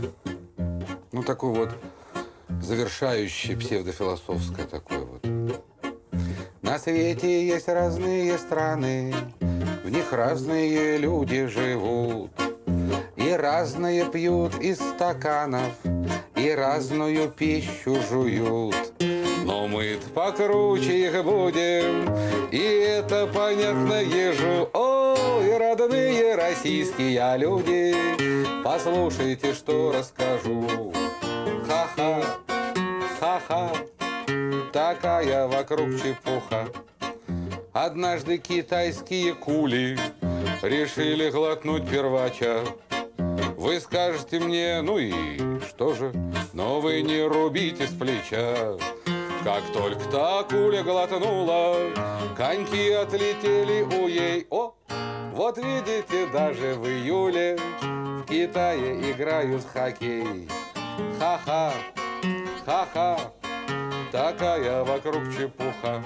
Ну, такой вот завершающий, псевдофилософское такое вот. На свете есть разные страны, в них разные люди живут. И разные пьют из стаканов, и разную пищу жуют. Но мы-то покруче их будем, и это понятно ежу. Ой, родные российские люди, послушайте, что расскажу. Ха-ха, ха-ха, такая вокруг чепуха. Однажды китайские кули решили глотнуть первача. Вы скажете мне, ну и что же, но вы не рубите с плеча. Как только та куля глотнула, коньки отлетели у ей. О, вот видите, даже в июле в Китае играют в хоккей. Ха-ха, ха-ха, такая вокруг чепуха.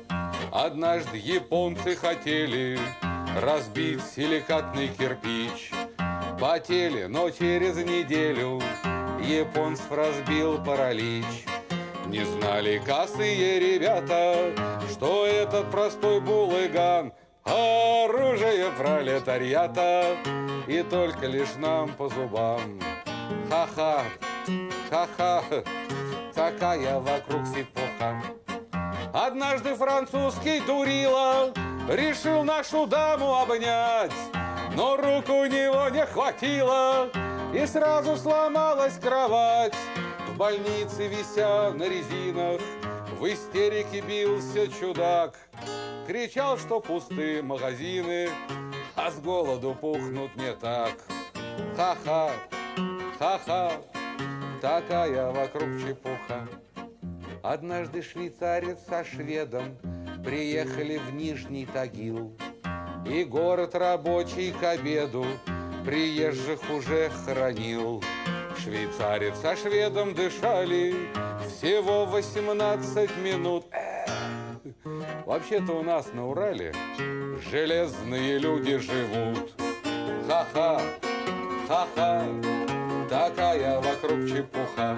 Однажды японцы хотели разбить силикатный кирпич. Потели, но через неделю японцев разбил паралич. Не знали косые ребята, что этот простой булыган оружие пролетариата, и только лишь нам по зубам. Ха-ха, ха-ха, такая вокруг сипуха. Однажды французский дурила решил нашу даму обнять, но рук у него не хватило, и сразу сломалась кровать. В больнице, вися на резинах, в истерике бился чудак. Кричал, что пустые магазины, а с голоду пухнут не так. Ха-ха, ха-ха, такая вокруг чепуха. Однажды швейцарец со шведом приехали в Нижний Тагил, и город рабочий к обеду приезжих уже хоронил. Швейцарец со шведом дышали всего 18 минут. Вообще-то у нас на Урале железные люди живут. Ха-ха, ха-ха, такая вокруг чепуха.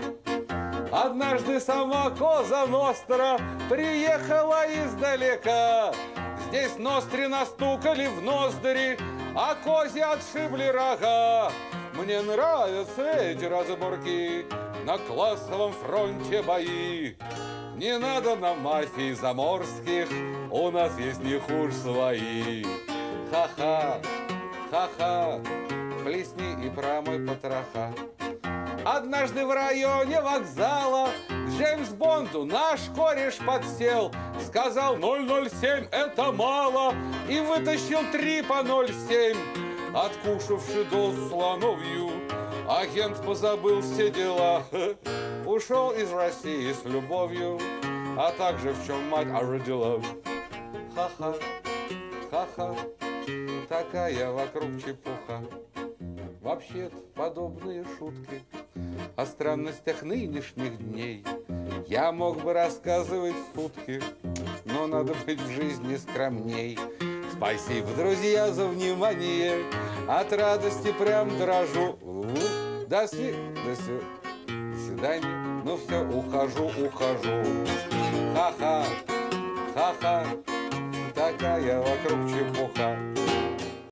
Однажды сама Коза Ностра приехала издалека. Здесь ностри настукали в ноздри, а козе отшибли рога. Мне нравятся эти разборки, на классовом фронте бои. Не надо нам мафии заморских, у нас есть не хуже свои. Ха-ха, ха-ха, плесни и промой потроха. Однажды в районе вокзала к Джеймс Бонду наш кореш подсел. Сказал 007 это мало, и вытащил 3 по 0,7. Откушавши дозу слоновью, агент позабыл все дела. Ушел из России с любовью, а также в чем мать родила. Ха-ха, ха-ха, такая вокруг чепуха. Вообще-то подобные шутки о странностях нынешних дней я мог бы рассказывать сутки, но надо быть в жизни скромней. Спасибо, друзья, за внимание, от радости прям дрожу. До свидания, ну все, ухожу. Ха-ха, ха-ха, такая вокруг чепуха.